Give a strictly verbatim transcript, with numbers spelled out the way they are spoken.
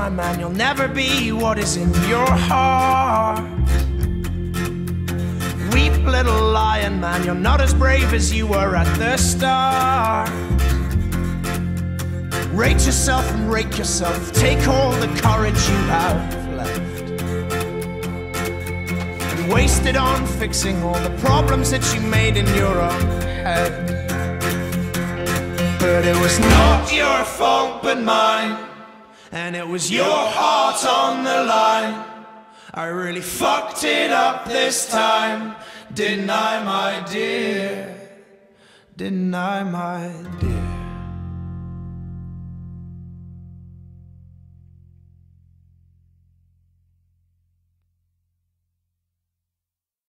my man, you'll never be what is in your heart. Weep, little lion man, you're not as brave as you were at the start. Rate yourself and rake yourself, take all the courage you have left and waste it on fixing all the problems that you made in your own head. But it was not your fault but mine, and it was your heart on the line. I really fucked it up this time, didn't I, my dear? Didn't I, my dear?